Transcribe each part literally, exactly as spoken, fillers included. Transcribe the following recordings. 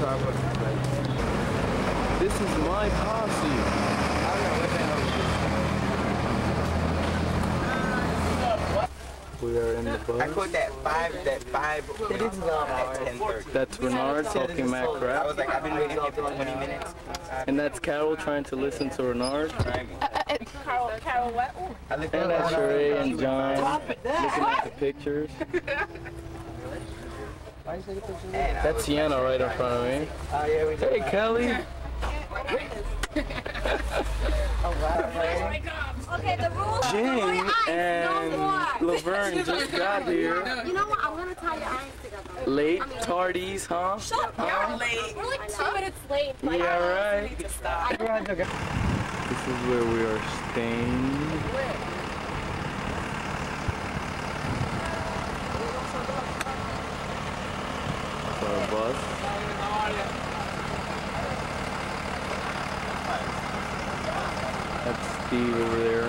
This is my posse. We are in the bus. I quote that five, that five at ten thirty. That's Renard talking Mac I crap. was like, I've been waiting here for twenty minutes. And that's Carol trying to listen to Renard. Carol, Carol what? Ooh. And that's Sheree and John looking at the pictures. That's Sienna right in front of me. Hey, Kelly. Okay, the rules. Jane and Laverne just got here. You know what? I'm gonna tie your eyes together. Late, tardies, huh? Shut up. You're late. We're like two minutes late. Like, Yeah, right. need to stop. This is where we are staying. It's our bus. That's Steve over there.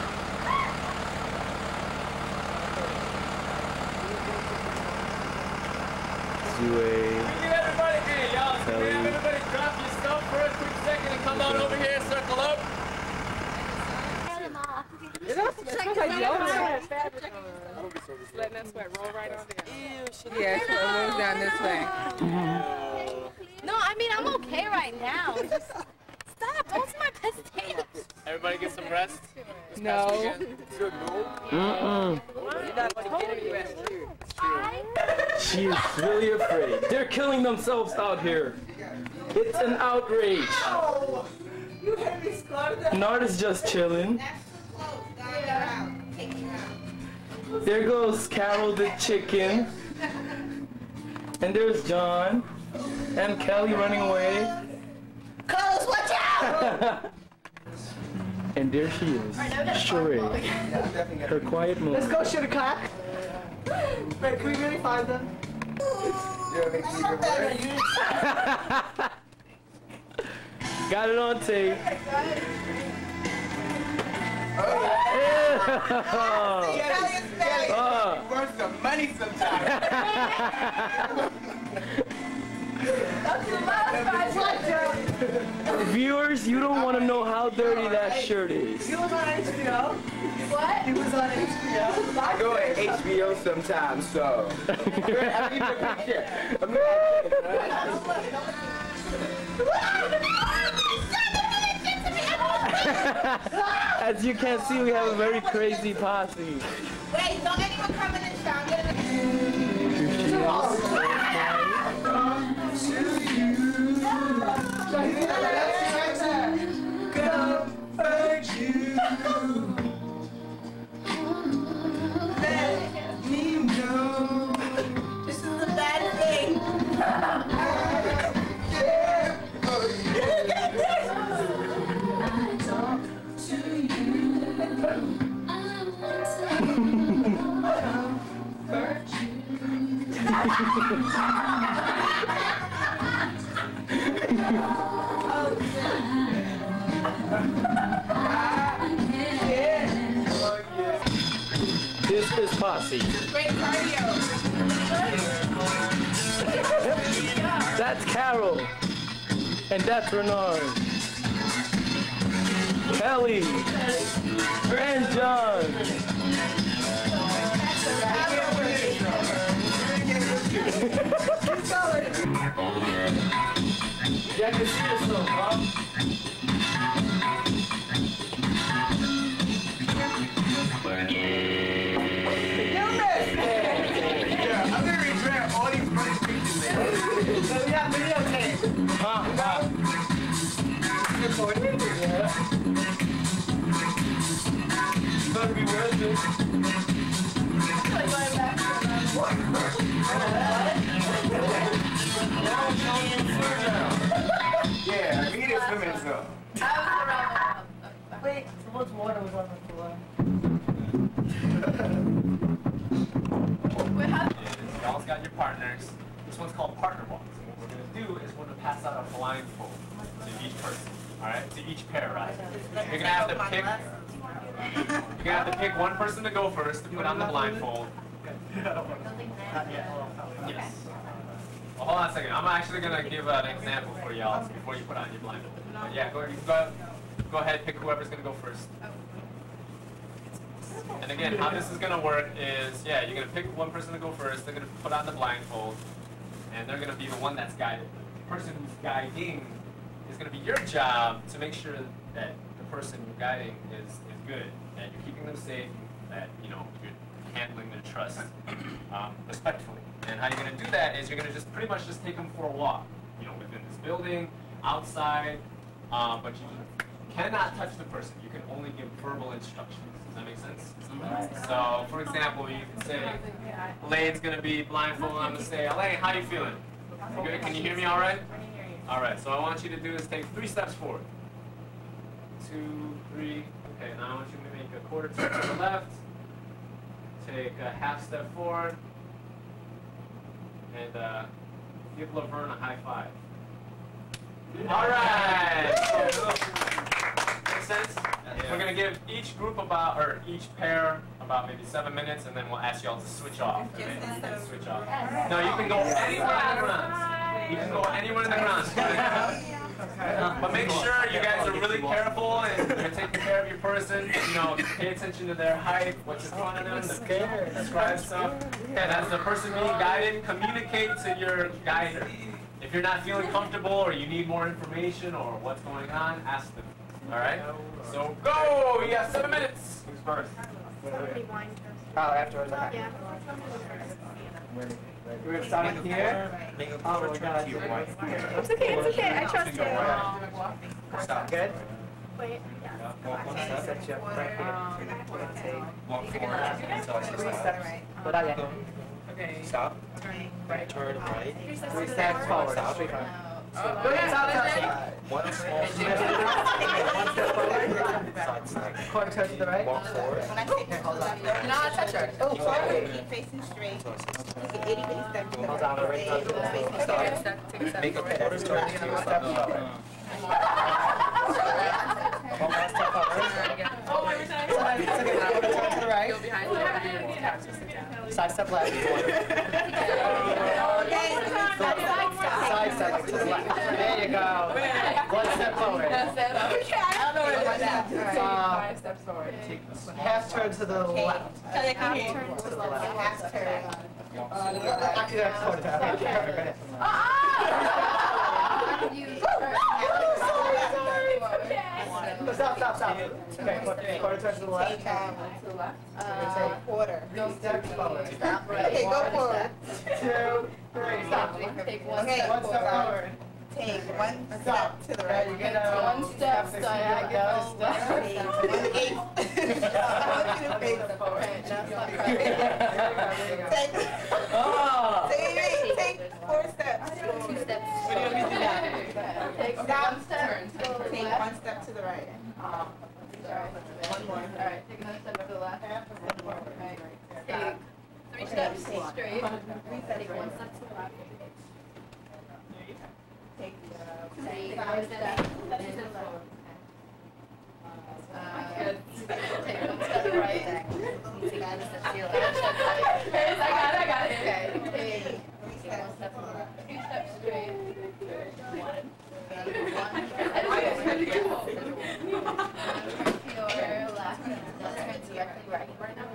Zue. Kelly. Everybody drop your stuff for a quick second and come on over here, circle up. Just letting that sweat roll right on down. Yeah, so it moves down this way. No, I mean, I'm okay right now. Just stop. Don't see my potatoes. Everybody get some rest. No. Mm-mm. She is really afraid. They're killing themselves out here. It's an outrage. Nard is just chilling. There goes Carol the chicken. And there's John. And Kelly running away. Carlos, watch out! And there she is, Sheree. Her quiet moment. Let's go shoot a cock. Wait, can we really find them? Got it on tape. Oh. Worth some money sometimes. Viewers, you don't want to know how dirty that shirt is. He was on H B O. What? He was on H B O. I go at H B O sometimes, so. I need a picture. I'm As you can see, we have a very crazy posse. Wait, don't anyone come in and shout. This is a bad thing. This is posse. Great cardio. That's Carol. And that's Renard. Kelly. And John. Yeah, I can see yourself, huh? Yeah, I'm gonna regret all these funny pictures. So we have videotape. Huh? Huh? Recording? Yeah. Better be worth it. Yeah, I need a swimming zone. Wait, so much water was on the floor. Y'all's got your partners. This one's called partner walks. And what we're gonna do is we're gonna pass out a blindfold to each person. All right, to each pair, right? You're gonna have to pick. You're gonna have to pick one person to go first to put on the blindfold. Yes. Well, hold on a second. I'm actually gonna give an example for y'all before you put on your blindfold. But yeah, go, you go, go ahead, pick whoever's gonna go first. And again, how this is gonna work is, yeah, you're gonna pick one person to go first. They're gonna put on the blindfold, and they're gonna be the one that's guided. The person who's guiding is gonna be your job to make sure that the person you're guiding is is good, that you're keeping them safe, that you know you're handling their trust um, respectfully. And how you're gonna do that is you're gonna just pretty much just take them for a walk, you know, within this building, outside, um, but you cannot touch the person. You can only give verbal instructions. Does that make sense? Mm-hmm. So, for example, you can say, Elaine's gonna be blindfolded. I'm gonna say, Elaine, how you feeling? You good? Can you hear me all right? All right. So, I want you to do is take three steps forward. Two, three. Okay. Now I want you to make a quarter turn to the left. Take a half step forward. And uh, give Laverne a high five. All right. Make sense? We're gonna give each group about, or each pair about maybe seven minutes, and then we'll ask y'all to switch off. Okay? Switch off. No, you can go anywhere in the grounds. You can go anywhere in the grounds. But make sure you guys are really careful and you're taking care of your person. You know, pay attention to their height, what's in front of them, the describe stuff. And as the person being guided, communicate to your guider. If you're not feeling comfortable or you need more information or what's going on, ask them. All right? So go! You got seven minutes. Who's first? Oh, afterwards. Okay. Yeah. We're gonna start in here. Oh my God. It's okay, it's okay. I trust you. Stop. Good. Wait. Walk one step. Set you up right here. Walk forward until I say Three stop. steps. Without yet. Stop. Right. Turn right. Three steps forward. Straight front. Go ahead, stop, stop. One small step. One step forward. Side step. Quarter turn to the right. Walk forward. When I say hold on. Not touch her. Oh, sorry. Keep facing straight. Take an itty bitty step to the Hold on, right. right to the left. Stop. Make a quarter turn to your Step left. forward. One last step forward. It's okay, now quarter turn to the right. Side step left. Side step to the left. There you go. One step forward. Uh, Five steps forward. half turn to the left. Half turn to the left. Half turn. Actually, that's quarter turn. Okay, perfect. Go ahead. Stop, stop, stop. Okay, quarter, quarter turn to the left. Take um, to the left. Uh, quarter. Three steps forward. Okay, go forward. Two, three, stop. Take one step One step forward. Take one Stop. step to the Right, right. you get a One step diagonal. Take one eighth. Take, Oh! take, take four steps. Two steps. What do you want me to do now? Take one step to the Take left. one step to the right. One more. All right. Take another step to the left. Take three steps straight. Take one step to the left. Take uh, Take one step to the left. Uh, good. Take one step right. Take one step to the left. I got it. I got it. Okay. Take take one step to the left. Two steps straight. One. Your left. Turn directly right.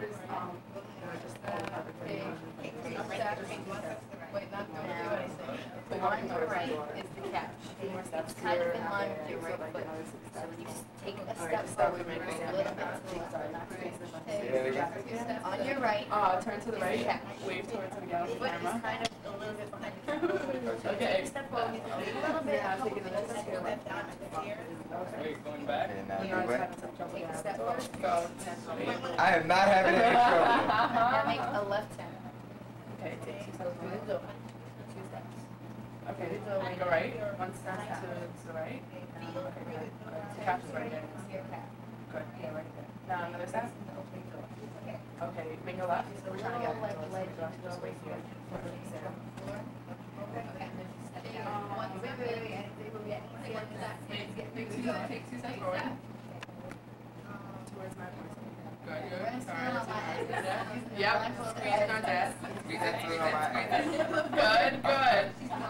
Take three steps. Wait, not don't do what I say. The one to the right is the catch. It's kind of in line with your right foot. So when you take a step forward, you bring a little bit to the left. Take two steps on your right. Uh, turn to the right. Catch. Wave towards the gal- Foot is camera. kind of a little bit behind you. Okay. Step forward, a little bit. Yeah, take another step to your left. Wait, going back? You guys have some trouble Take a with step that. forward. Go. I am not having any trouble. Now make a left turn. Okay, take two steps Through the forward. door. Two steps. Okay, go right. One step to, to the right. Okay, good. Catch is right there. Good. Yeah, right there. Now another step. Okay, make a left. So we're trying to get Like towards leg the left. Just wait here. One, wait, wait, wait. Take one step. Take two, take two steps forward. Towards my person. Good, good. Alright. Yep. Squeeze it on desk. Squeeze it, squeeze it, squeeze it. Good, good.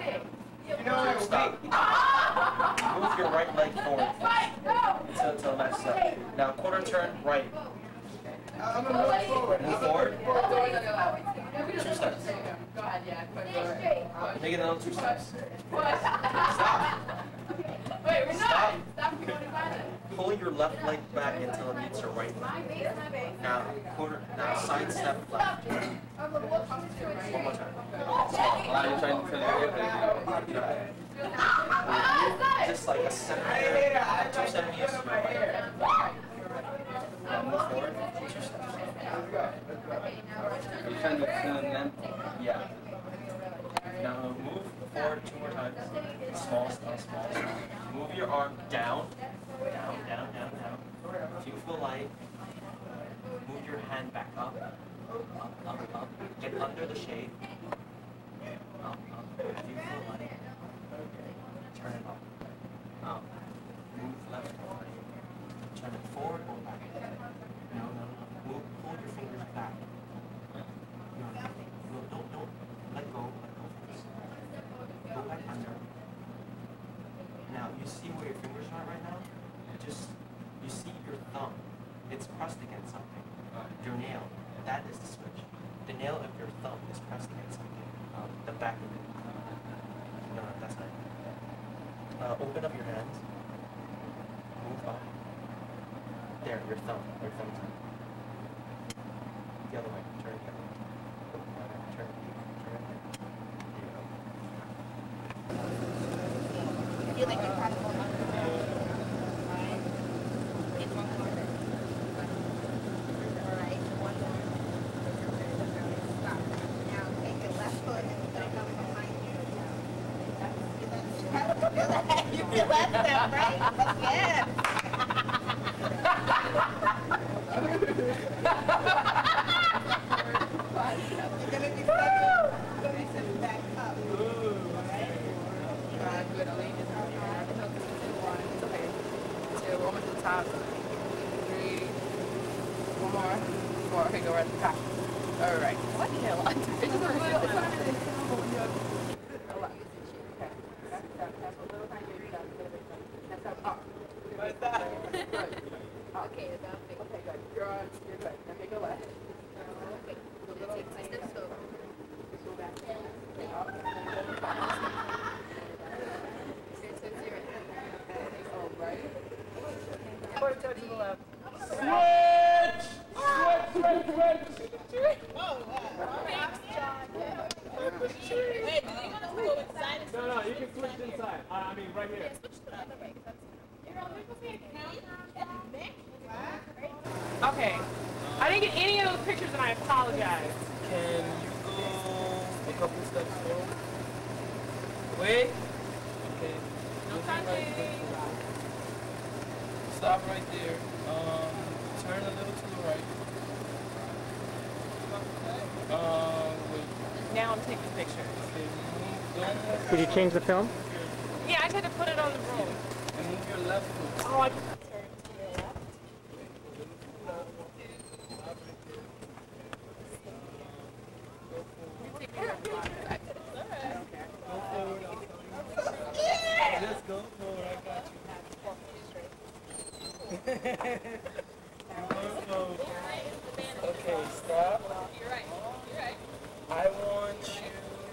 You know, stop. Move your right leg forward to, to the left side. Now quarter turn right. I'm gonna move forward. Move forward. Two steps. Go ahead, yeah. Make it another two steps. Stop. Wait, we're not. Stop. Stop. We're going to find it. Pull your left leg back until it meets your right leg. Now quarter. Now side step left. One more time. Now you're trying to tell you everything. Just like a centimeter, two centimeters to your right. Now move forward. Two steps. You're trying to tell them. Yeah. Now move forward two more times. Small, small, small, small. Move your arm down, down, down, down, down. If you feel light, move your hand back up, up, up, up. Get under the shade. Up, up. If you feel light, turn it up. Up. Move left or right. Turn it forward or back. No, no, no. Move, pull your fingers back. No, no, don't, don't. Let go, let go first. Go back under. Now, you see where your fingers are right now? Just, you see your thumb. It's pressed against something. Your nail, that is the switch. The nail of your thumb is pressed against something. Um, the back of it. No, no, that's not it. Uh, open up your hands. Move up. There, your thumb. Your thumb's up. The other way. Turn it the other way. Turn it. Turn it. There you go. I feel like you're probably going on. Alright. It's one more. Alright, one more. Stop. Now take your left foot and put it up behind you. You feel that step, right? Yes. You're gonna be stepping back up. Uh, good. I'll leave it. One. It's okay. Two. One more to the top. Three. One more. Four. Okay, go right at the top. All right. What the hell? I'm doing this. Okay, about it. Okay, good. You're on. You're good. Okay, go left. Okay. Take two steps over. Go back. Oh, right. Quarter turn to the left. Switch! Switch, switch, switch! No, no, you can switch inside. I, I mean, right here. Okay. I didn't get any of those pictures and I apologize. Can you go a couple steps forward? Wait. Okay. No touching. Stop right there. Um, turn a little to the right. Um, wait. Now I'm taking pictures. Okay, move, don't move. Did you change the film? Yeah, I tried to put it on the room. And move your left foot. Oh, I Just go forward, I got you. You go forward. Okay, stop. You're right. You're right. I want you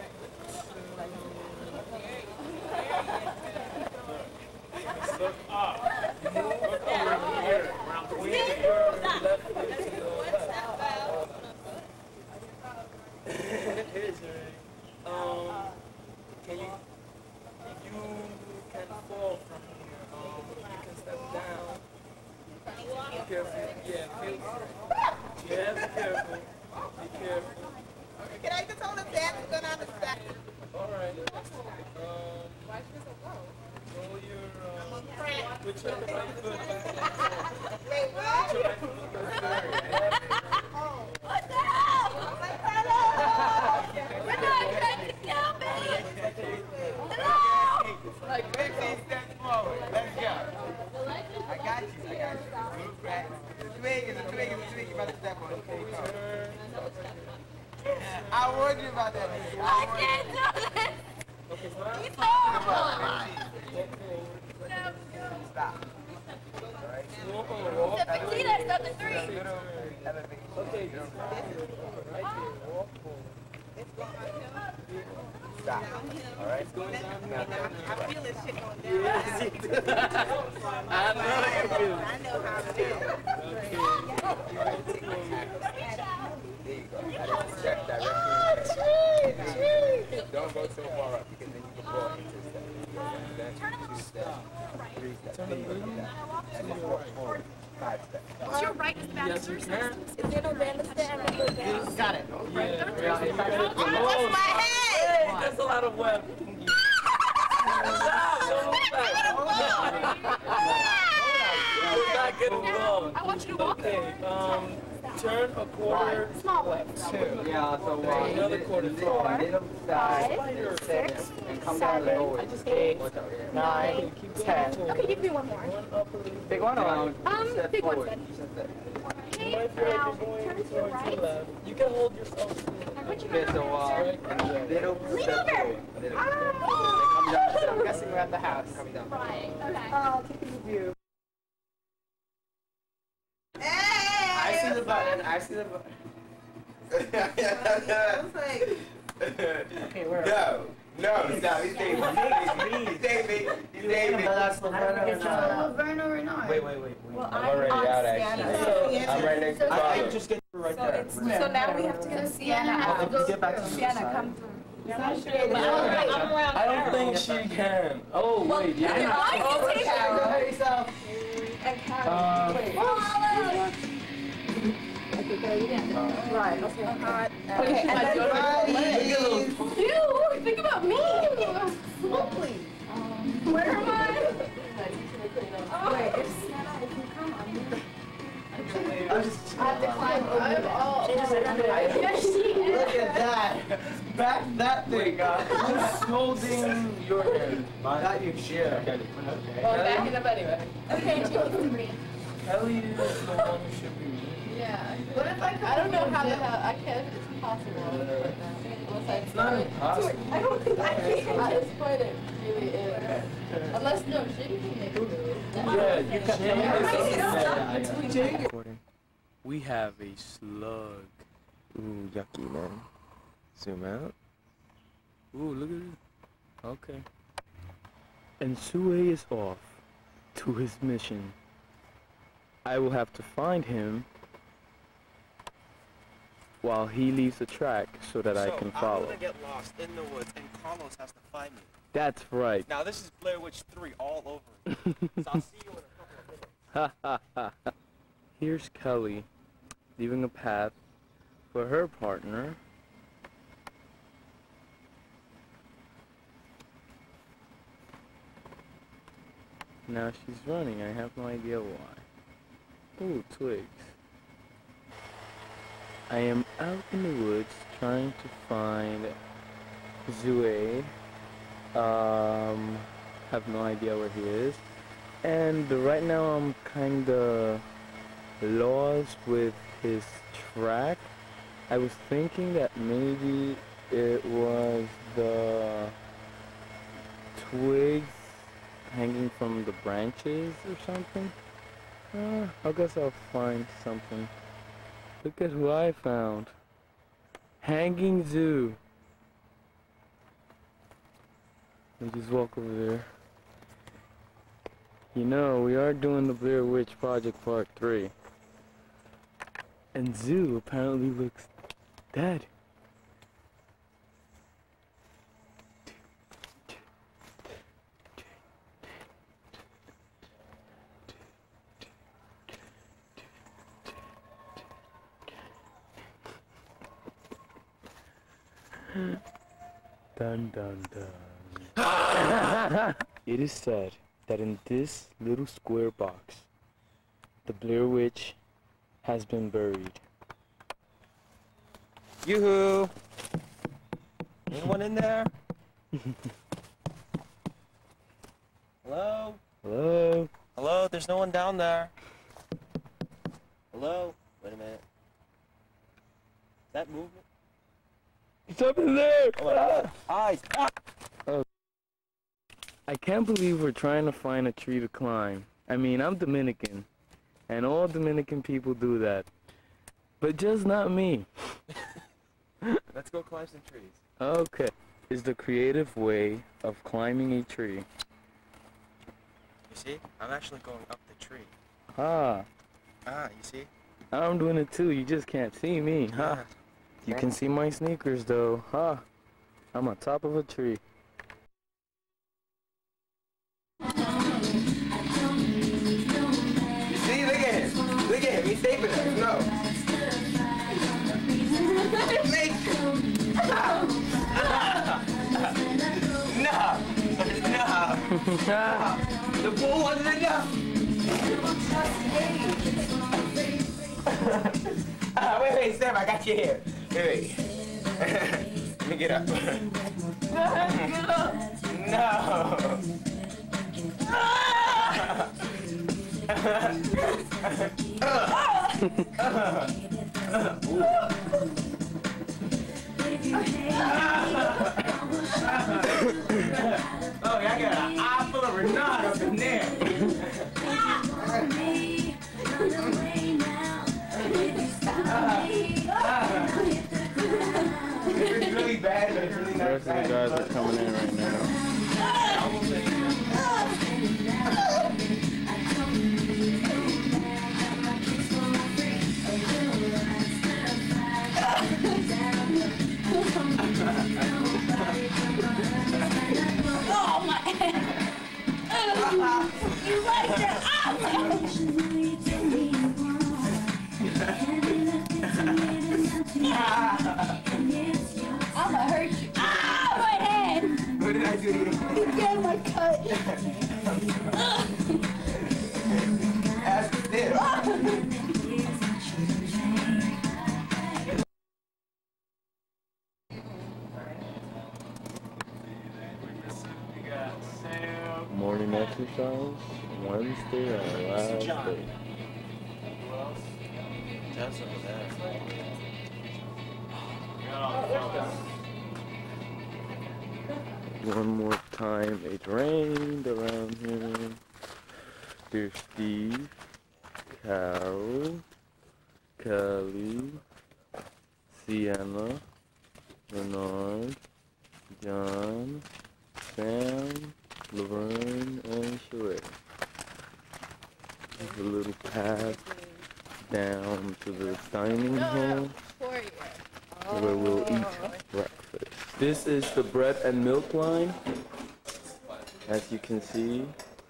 to look up. Move over here. Wave your left foot to the left. Here's your, um, can you, you can fall from here. Um, you can step down. Be careful. Yeah, feel free. Yeah, be careful. Be careful. Can I just hold his dad to go down the stack? All right. Um, roll your, um, put your right foot back and forth. Wait, what? Put your right foot back and forth. Oh. What the hell? Hello! You're not trying to kill me! Hello! Like fifteen steps forward. Let's go. I got you. I got you. Move back. It's a twig. It's a twig. It's a twig. You better step on it. There you go. I warned you about that. I can't do this! Okay, Stop. Walk on the wall. The Petita's up to three. Little elevation. Okay, this is right here. Walk forward. Stop. All right. Going down Now, here. I feel this shit going down. Yes, you do. I know you do. I know how to do it. there you go. Check that. Don't go so far up because then you can fall into step. Then two steps, three steps, then you go down. And then four, four, five steps. What's your right is the back Yes, you can. Is there no bandstand? Got it. What's my head? Hey, that's a lot of web. You're not getting involved. I want you to walk. Okay, um, turn a quarter. Small way. Two. Yeah, so uh, Another quarter. Four, middle side, Six, and come down lower. Eight, nine, ten. Okay, give me one more. One up a little bit. Big one or? Um, big one's good. You might feel like Now, you're going turn to towards your the right. left. You can hold yourself still. Now put your Okay, hand so on uh, little Lean step over. forward. Little. Ah. Come down. So I'm guessing we're at the house. Coming down. Right, okay. I'll take a view. I Hey! see the button. I see the button. Okay, where? No, no, stop. He's David. He's David. He's David. That's Laverne or not? Laverne or not? Wait, wait, wait. wait. Well, I'm already on out, Sienna. actually. So, I'm right next to I, I Father. just get through right So there. it's, so now we have to go to Sienna. Well, Have to if you go get back to the Sienna, side. come through. I don't think she can. Oh, wait, Your yeah. eyes can take Carol, her. hurt yourself. And Carol. Uh, Right, okay. Hot. Okay, and I then don't Riley. You, think about me. Slowly. Where am I? Wait, if Sienna, if you come, I'm here. I'm just. I have to climb over I'm that. all Yes, she is. Look at that. Back that thing up. who's holding your hand? Not your chair. Well, I'm backing up anyway. Okay, she looks green. Kelly is the one who should be. Yeah. What if I come? I don't know how the hell I can. It's impossible right now. Unless I It's not impossible. I don't think I can. It's quite it really is. Unless no, she can make it. Yeah, you can. Recording. We have a slug. Ooh, yucky, man. Zoom out. Ooh, look at it. Okay. And Sue is off to his mission. I will have to find him while he leaves the track so that I can follow. I'm gonna get lost in the woods, and Carlos has to find me. That's right. Now this is Blair Witch three all over again. So I'll see you in a couple of minutes. Here's Kelly leaving a path for her partner. Now she's running. I have no idea why. Ooh, twigs. I am out in the woods trying to find Zue. Um, have no idea where he is. And right now I'm kinda lost with his track. I was thinking that maybe it was the twigs hanging from the branches or something. Uh, I guess I'll find something. Look at who I found. Hanging Zoo. Let me just walk over there. You know, we are doing the Blair Witch Project Part three. And Zoo apparently looks dead. Dun dun dun. It is said that in this little square box, the Blair Witch has been buried. Yoo-hoo! Anyone in there? Hello? Hello? Hello? There's no one down there. Hello? Wait a minute. Is that movement? It's up in there! Oh my god. Eyes! Ah! I can't believe we're trying to find a tree to climb. I mean, I'm Dominican, and all Dominican people do that. But just not me. Let's go climb some trees. Okay. Is the creative way of climbing a tree. You see? I'm actually going up the tree. Ah, Ah, you see? I'm doing it too. You just can't see me, huh? Yeah. You can see my sneakers though, huh? I'm on top of a tree. You see? Look at him. Look at him. He's saving us. No. Make No. No. The pool wasn't enough. uh, wait, wait, Sam, I got you here. Wait, wait. Let me get up. No. Oh, I got an eye full of Renard up in there. It's really bad, but it's really The not rest of the guys are coming in right now. Oh my! You like that? I'ma hurt you. Ah, my head! What did I do to you? You get my cut. Ask this. Morning exercise, Wednesday, our last day. Just over there. One more time, it rained around here. Here's Steve, Carol, Kelly, Sienna, Renard, John, Sam, Laverne, and Sheree. There's a little path down to the dining hall where we'll eat breakfast. This is the bread and milk line, as you can see.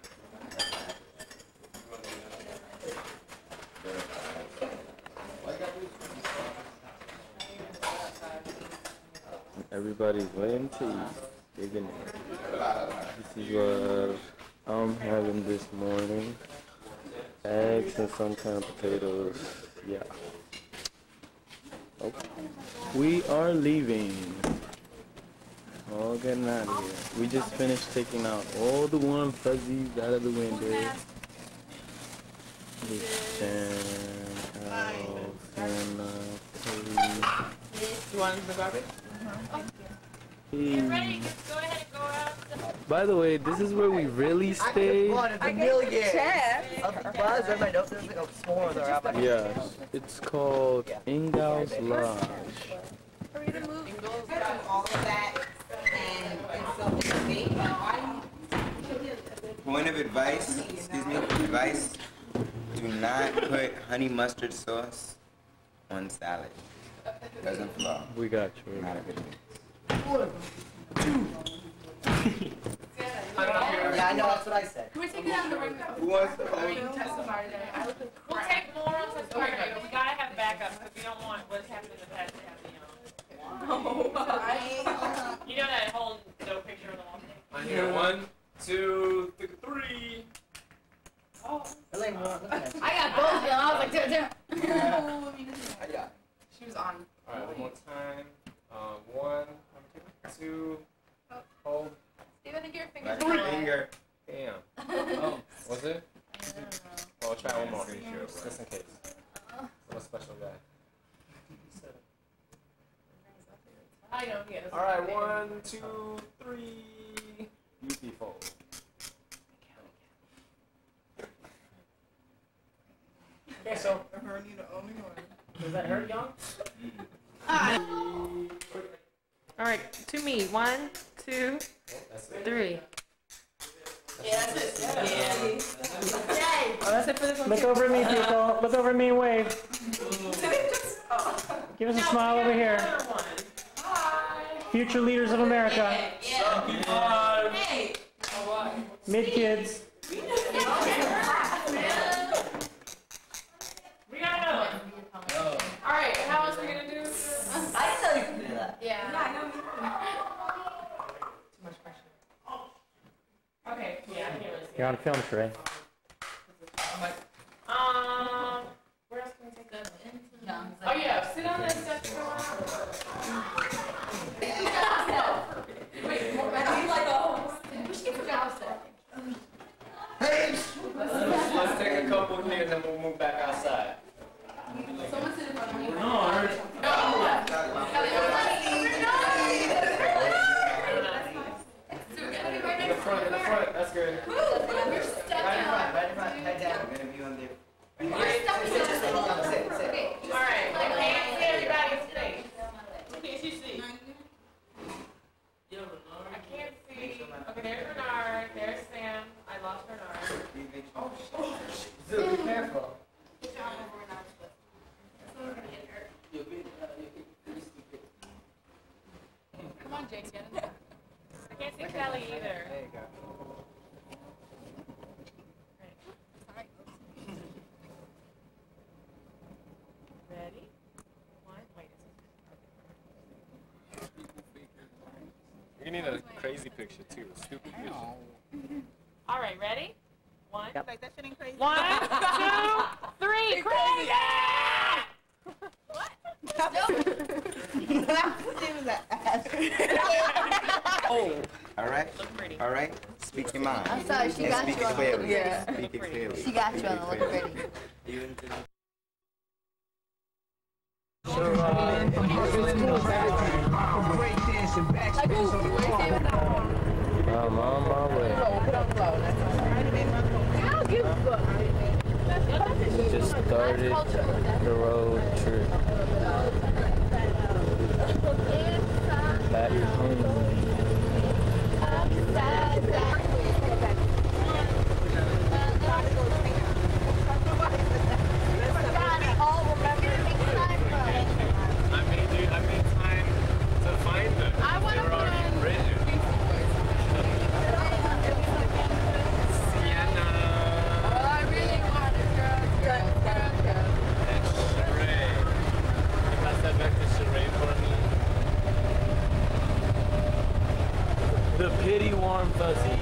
Everybody's waiting to eat. Digging in. This is what I'm having this morning. Eggs and some kind of potatoes. Yeah. Okay. We are leaving. All getting out of here. We just finished taking out all the warm fuzzies out of the window. And Al, Hannah, Kelly. You want the garbage? Hey. By the way, this is where we really stay. One of a million. Of the buzz, everybody knows there's like a s'more there out there. Yes, it's called Ingall's Lodge. All of that and, and something. Point of advice, excuse me, advice, do not put honey mustard sauce on salad. Doesn't flow. We got you. Not a good thing. Yeah, I know, that's what I said. Can we take it out of the ring though? Who wants to I hold mean, it? testify today. I look like We'll crap. take more on September, but we gotta have backup, because we don't want what's happened in the past to happen, you know. You know that whole no picture on the wall thing? On here, one, two, th- three. Oh. I got both of them. I was like, damn, damn. She was on. Alright, one more time. Um, one, two, hold. Steve, I think your fingers Right are finger. Damn. Oh, was it? Well, I'll try one more, just in case. I'm a special guy. I know, yeah. Alright, one, two, three. Beautiful. Okay, so. Does that hurt, Young? All right, to me. One, two, three. Yeah, that's it. Yeah. Oh, that's it for this one. Look over at me, people. Look over at me and wave. Give us a smile over here. Future leaders of America. Hey. Mid kids. We got another one. All right, how else are we gonna do? I didn't know you could do that. Yeah. Yeah, I know. Too much pressure. Okay. Yeah, I can't really see. You're on film, Sheree. Um, where else can we take that? Oh yeah, sit on that stuff for a while. Wait, I'm like, oh, we should get outside. Hey! Let's, let's take a couple here and then we'll move back outside. Someone sit in front of me. No, in the front, in the front, that's good. You're stuck out. Right in front, head down. We're gonna be on there. You're stuck Sit, sit, sit. Okay. All right. I can't see everybody's face. Can't you see? I can't see. Okay, there's Bernard. There's Sam. I lost Bernard. Oh, shit. Be careful. Come on, Jake, get in there. I can't see Kelly either. There you go. Ready? One. Wait. You're gonna need a crazy picture too, a stupid picture. All right, ready? One. Like that shit ain't crazy. One, two, three. Crazy! Oh. All right. All right. Speak your mind. I'm sorry, she And got speak you it on the clearly. yeah. Speak it clearly. She got you Speak on it the look clearly. ready. Even to I'm on my way. We just started the road trip back home. I made you, I made time to find them. I want They to were already written. Sienna. I really want it, girl. Girl, girl, girl. And Sheree. Can you pass that back to Sheree for me? The pity warm fuzzies.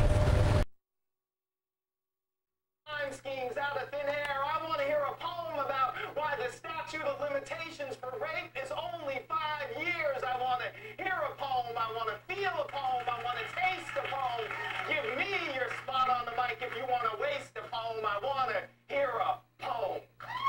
Schemes out of thin air. I want to hear a poem about why the statute of limitations for rape is only five years. I want to hear a poem. I want to feel a poem. I want to taste a poem. Give me your spot on the mic if you want to waste a poem. I want to hear a poem.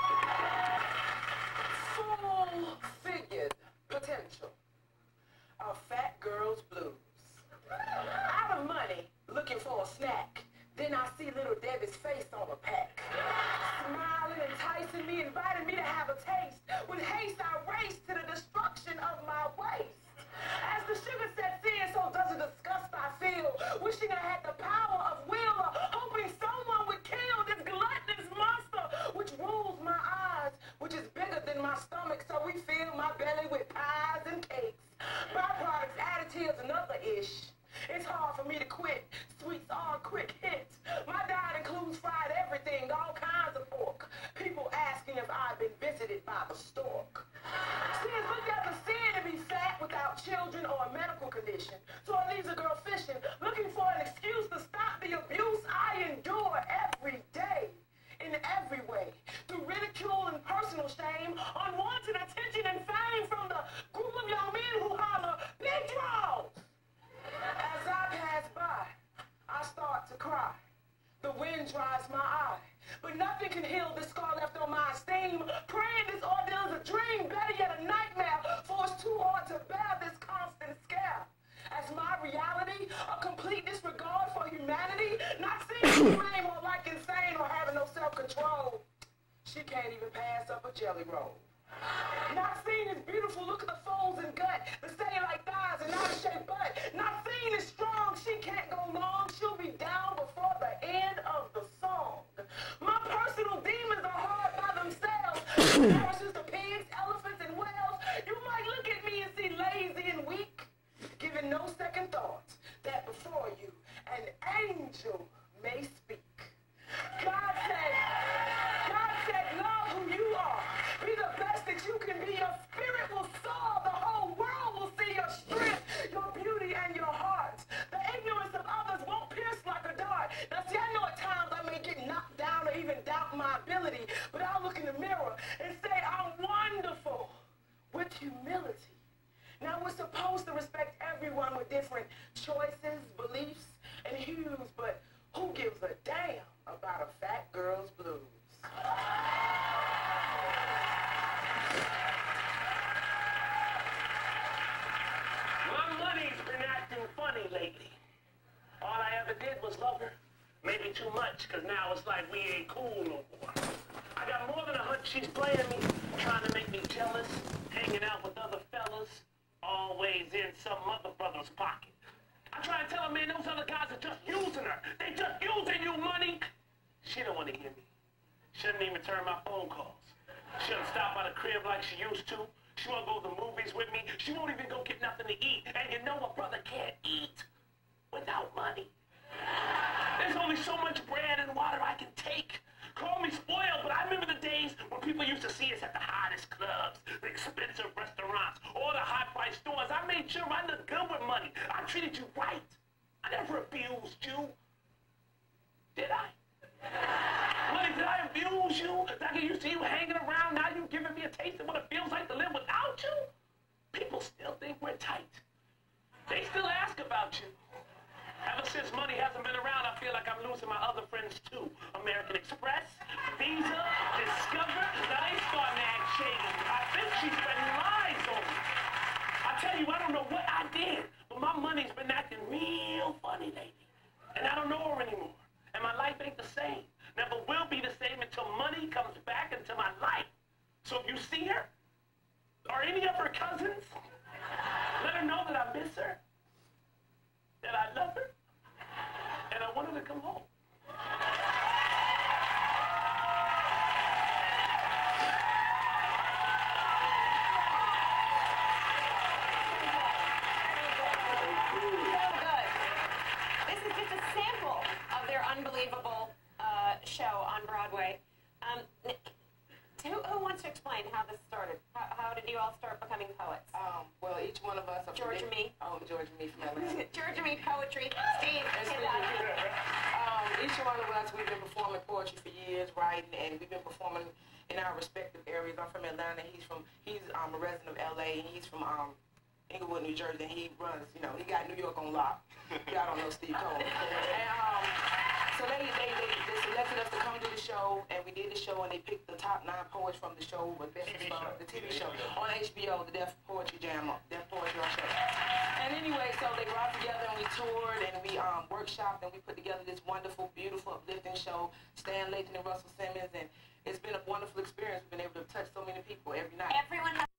Full-figured potential. A fat girl's blues. Out of money, looking for a snack. Then I see little Debbie's face on a pack. Smiling, enticing me, inviting me to have a taste. With haste, I race to the destruction of my waist. As the sugar sets in, so does the disgust I feel. Wishing I had the power of will, or hoping someone would kill this gluttonous monster, which rules my eyes, which is bigger than my stomach, so we fill my belly with pies and cakes. Byproducts, additives, another ish. It's hard for me to quit. Sweets are a quick hit. My diet includes fried everything, all kinds of pork. People asking if I've been visited by the stork. See, it's looked at the sin to be fat without children or a medical condition. So it leaves a girl fishing, looking for an excuse to stop the abuse I endure every day. In every way. Through ridicule and personal shame, unwanted attention and fame from the group of young men who holler, big draws. As I pass by, I start to cry. The wind dries my eye, but nothing can heal this scar left on my esteem. Praying this ordeal is a dream, better yet a nightmare, for it's too hard to bear this constant scare. As my reality, a complete disregard for humanity, not seeing the flame or like insane or having no self-control. she can't even pass up a jelly roll. Not seen is beautiful, look at the folds and gut, the cellulite thighs and out-of-shape butt. Not seen is strong, she can't go long, she'll be down before the end of the song. My personal demons are hard by themselves. Horses, the pigs, elephants, and whales. You might look at me and see lazy and weak, giving no second thought that before you an angel may speak. God said, God said, love who you are. Be the best that you can be. Your spirit will soar. The whole world will see your strength, your beauty, and your heart. The ignorance of others won't pierce like a dart. Now, see, I know at times I may get knocked down or even doubt my ability, but I'll look in the mirror and say, I'm wonderful with humility. Now, we're supposed to respect everyone with different choices, beliefs, and hues, but who gives a damn about a fat girl's blues? My money's been acting funny lately. All I ever did was love her. Maybe too much, because now it's like we ain't cool no more. I got more than a hunch she's playing me, trying to make me jealous, hanging out with other fellas, always in some other brother's pocket. I try to tell her, man, those other guys are just using her. They just using you, money. She don't want to hear me. She doesn't even return my phone calls. She doesn't stop by the crib like she used to. She won't go to the movies with me. She won't even go get nothing to eat. And you know a brother can't eat without money. There's only so much bread and water I can take. Call me spoiled, but I remember the days when people used to see us at the hottest clubs, the expensive restaurants, or the high-priced stores. I made sure I looked good with money. I treated you right. I never abused you. Did I? Money, did I abuse you? Did I get used to you hanging around? Now you giving me a taste of what it feels like to live without you? People still think we're tight. They still ask about you. Ever since money hasn't been around, I feel like I'm losing my other friends too. American Express, Visa, Discover. Now they starting to act shady. I think she's spreading lies on me. I tell you, I don't know what I did, but my money's been acting real funny lately. And I don't know her anymore. And my life ain't the same. Never will be the same until money comes back into my life. So if you see her, or any of her cousins, let her know that I miss her, that I love her, and I want her to come home. This is just a sample of their unbelievable uh, show on Broadway. Um, who, who wants to explain how this started? How, how did you all start becoming poets? Um, well, each one of us... George and me. Oh, George and me from Atlanta. George and me, poetry. Steve. um, each one of us, we've been performing poetry for years, writing, and we've been performing in our respective areas. I'm from Atlanta. He's from, he's um, a resident of L A, and he's from um, Inglewood, New Jersey, and he runs, you know, he got New York on lock. Y'all don't know Steve Cole. And, um, so they, they, they, they selected us to come to the show, and we did the show, and they picked the top nine poets from the show, with best T V response, show. the T V show, on H B O, the Deaf Poetry Jam, Deaf Poetry Show. And anyway, so they brought together, and we toured, and we um, workshopped, and we put together this wonderful, beautiful, uplifting show, Stan Lathan and Russell Simmons, and it's been a wonderful experience. We've been able to touch so many people every night. Everyone has